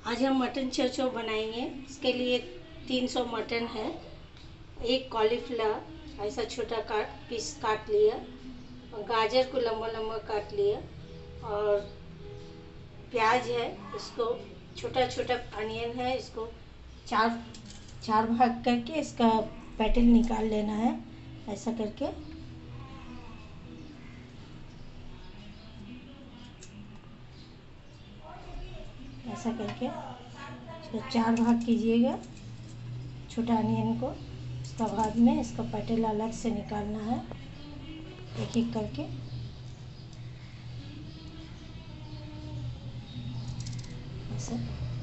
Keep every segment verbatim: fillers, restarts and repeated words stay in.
आज हम मटन चौचौ बनाएंगे। इसके लिए तीन सौ मटन है, एक कॉलीफ्लावर ऐसा छोटा काट पीस काट लिया, और गाजर को लंबा लंबा काट लिया, और प्याज है इसको छोटा छोटा, अनियन है इसको चार चार भाग करके इसका पैटर्न निकाल लेना है। ऐसा करके ऐसा करके इसको चार भाग कीजिएगा छोटा अनियन को। इसका बाद में इसका पैटर्न अलग से निकालना है, एक एक करके। ऐसा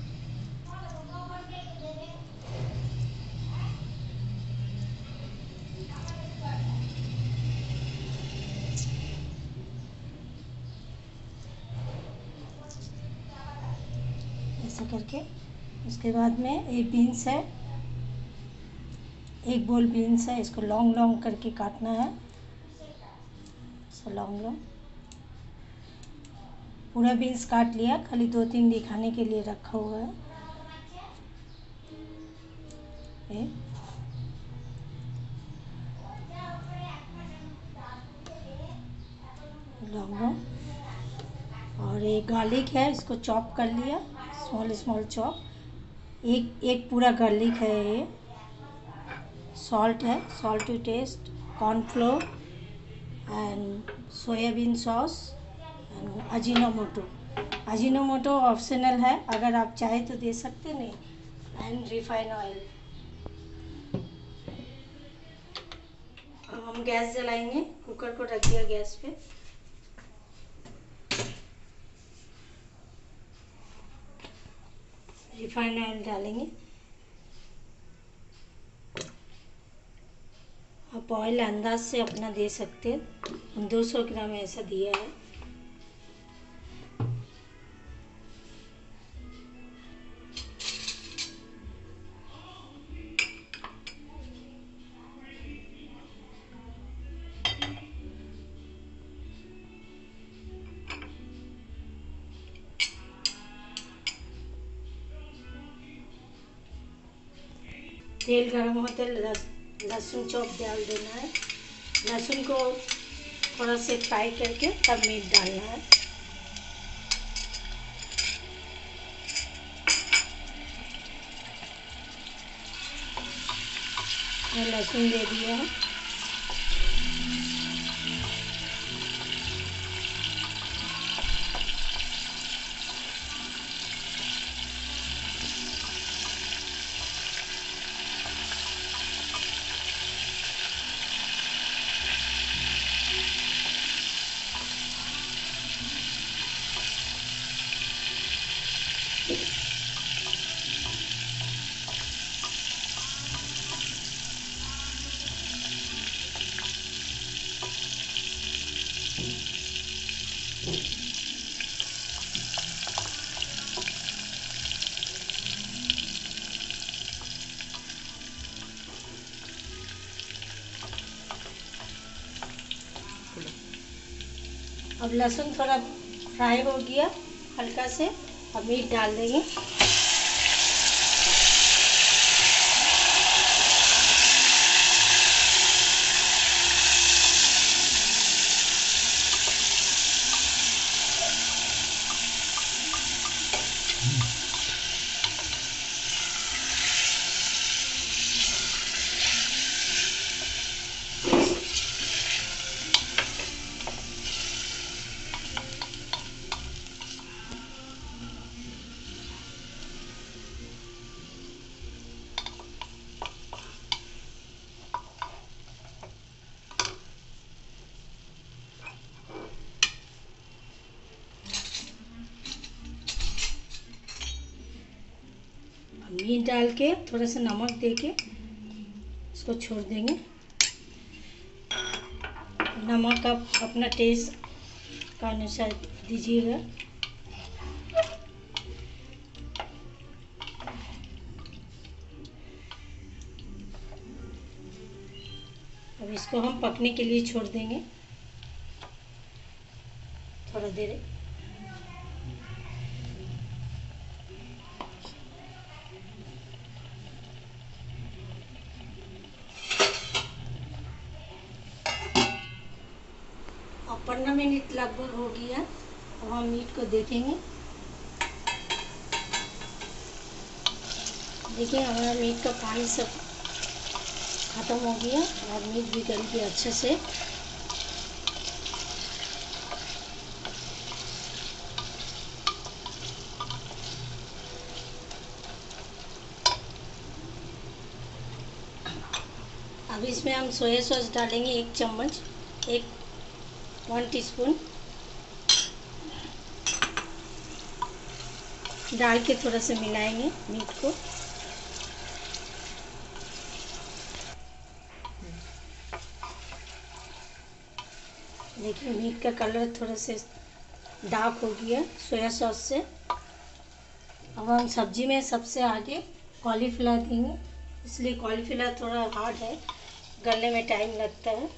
ऐसा करके उसके बाद में एक बीन्स है, एक बोल बीन्स है, इसको लॉन्ग लॉन्ग करके काटना है। लॉन्ग लॉन्ग पूरा बीन्स काट लिया, खाली दो तीन दिखाने के लिए रखा हुआ है। लॉन्ग लॉन्ग और एक गार्लिक है, इसको चॉप कर लिया, स्मॉल स्मॉल चॉप। एक एक पूरा गार्लिक है ये। सॉल्ट है, salt to taste, cornflour and soyabean sauce and Ajinomoto. Ajinomoto optional है, अगर आप चाहे तो दे सकते, नहीं। And refine oil. अब हम गैस जलाएंगे, कुकर को रख दिया गैस पे। रिफाइंड ऑयल डालेंगे। आप ऑयल अंदाज से अपना दे सकते हैं, हम दो सौ ग्राम ऐसा दिया है। तेल गरम होते लहसुन चॉप डाल देना है। लहसुन को थोड़ा से फ्राई करके तब मीट डालना है। मैं लहसुन दे दिया है। अब लहसुन थोड़ा फ्राई हो गया हल्का से, अब मीट डाल देंगे। मीट डाल के थोड़ा सा नमक दे के इसको छोड़ देंगे। नमक आप अपना टेस्ट का अनुसार दीजिएगा। अब इसको हम पकने के लिए छोड़ देंगे थोड़ा देर। पंद्रह मिनट लगभग हो गया। अब हम मीट को देखेंगे। देखिए हमारा मीट का पानी सब ख़त्म हो गया और मीट भी गल गया अच्छे से। अब इसमें हम सोया सॉस डालेंगे एक चम्मच, एक वन टीस्पून डाल के थोड़ा सा मिलाएंगे मीट को। देखिए मीट का कलर थोड़ा से डार्क हो गया सोया सॉस से। अब हम सब्जी में सबसे आगे कॉलीफ्लावर देंगे, इसलिए कॉलीफ्लावर थोड़ा हार्ड है, गलने में टाइम लगता है।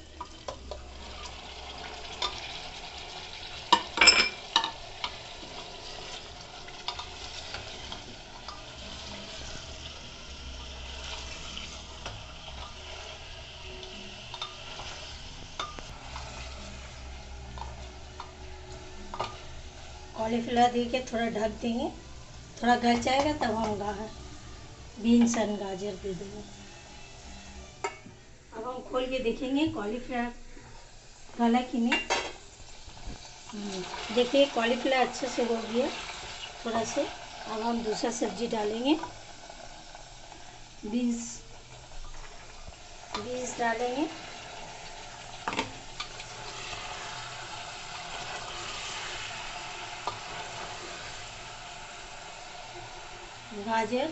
कॉलीफ्लावर दे के थोड़ा ढक देंगे, थोड़ा गल जाएगा तब हम गाजर बीन्स एंड गाजर दे देंगे। अब हम खोल के देखेंगे कॉलीफ्लावर गला कि नहीं। देखिए कॉलीफ्लावर अच्छे से हो गया थोड़ा से। अब हम दूसरा सब्जी डालेंगे, बीन्स बीन्स डालेंगे, गाजर,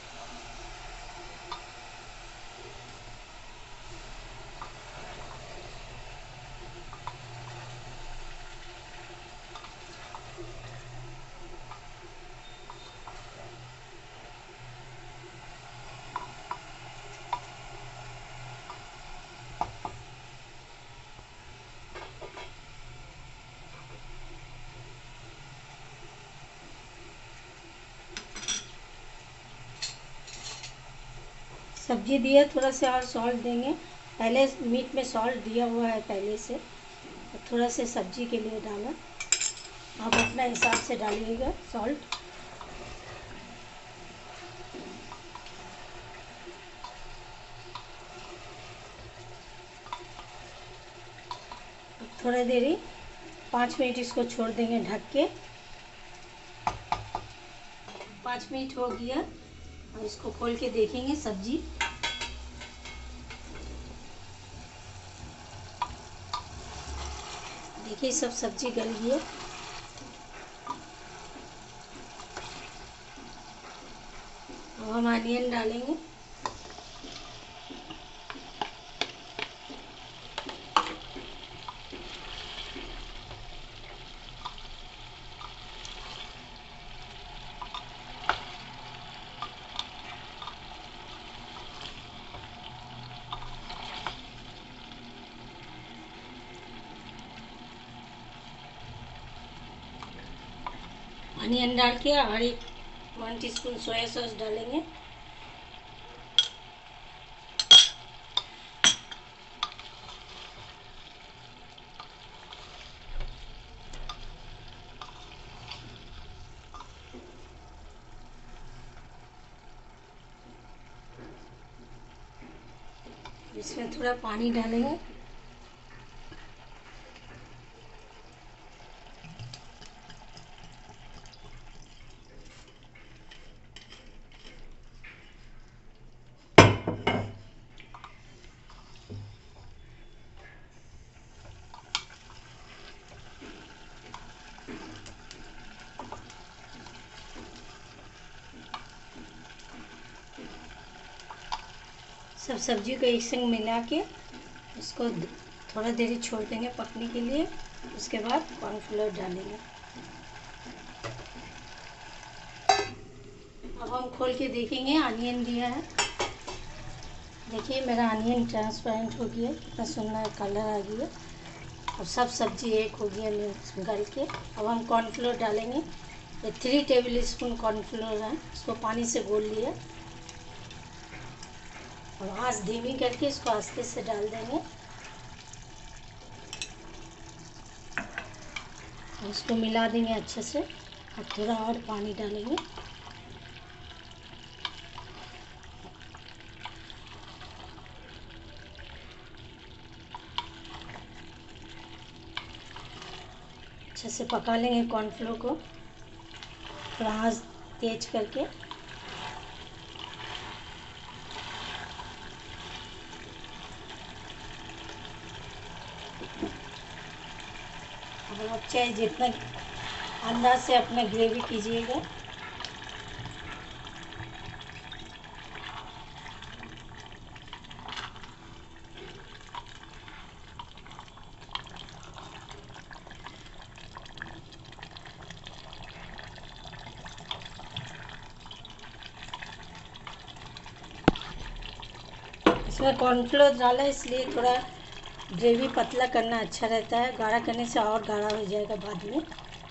सब्जी दिया थोड़ा सा और सॉल्ट देंगे। पहले मीट में सॉल्ट दिया हुआ है पहले से, तो थोड़ा से सब्जी के लिए डाला। आप अपना हिसाब से डालिएगा सॉल्ट। थोड़ा देरी पाँच मिनट इसको छोड़ देंगे ढक के। पाँच मिनट हो गया और इसको खोल के देखेंगे सब्जी। देखिए सब सब्जी गल गई। अब हम अनियन डालेंगे। अनियन डाल के और एक वन टीस्पून सोया सॉस डालेंगे। इसमें थोड़ा पानी डालेंगे। सब सब्जी को एक संग मिला के इसको थोड़ा देरी छोड़ देंगे पकने के लिए। उसके बाद कॉर्नफ्लोर डालेंगे। अब हम खोल के देखेंगे अनियन दिया है। देखिए मेरा अनियन ट्रांसपेरेंट हो गया, कितना सुंदर कलर आ गया और सब सब्जी एक हो गया गल के। अब हम कॉर्नफ्लोर डालेंगे। ये थ्री टेबल स्पून कॉर्नफ्लोर है, इसको पानी से घोल लिया और आँच धीमी करके इसको आस्ते से डाल देंगे। और इसको मिला देंगे अच्छे से। अब थोड़ा और पानी डालेंगे। अच्छे से पका लेंगे कॉर्नफ्लोर को, थोड़ा आंच तेज करके। अब आप चाहे जितना अंदाज से अपना ग्रेवी कीजिएगा। इसमें कॉर्नफ्लोर डाला इसलिए थोड़ा ग्रेवी पतला करना अच्छा रहता है, गाढ़ा करने से और गाढ़ा हो जाएगा बाद में।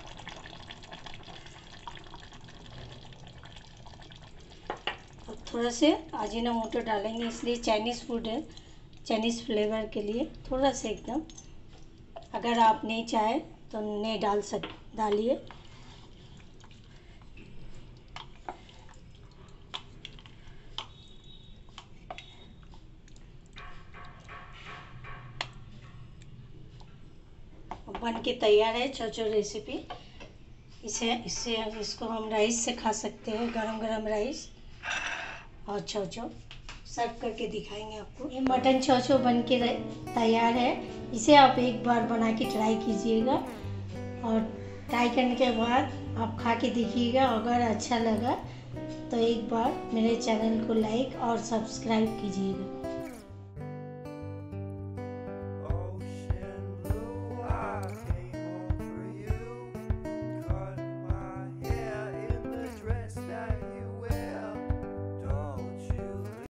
अब थोड़ा से अजीनोमोटो डालेंगे, इसलिए चाइनीज़ फूड है, चाइनीज़ फ्लेवर के लिए थोड़ा सा एकदम। अगर आप नहीं चाहे तो नहीं डाल सक डालिए। बन के तैयार है चौचौ रेसिपी। इसे इससे इसको हम राइस से खा सकते हैं, गरम गरम राइस और चौचौ। सर्व करके दिखाएंगे आपको। ये मटन चौचौ बन के तैयार है। इसे आप एक बार बना के ट्राई कीजिएगा और ट्राई करने के बाद आप खा के देखिएगा। अगर अच्छा लगा तो एक बार मेरे चैनल को लाइक और सब्सक्राइब कीजिएगा।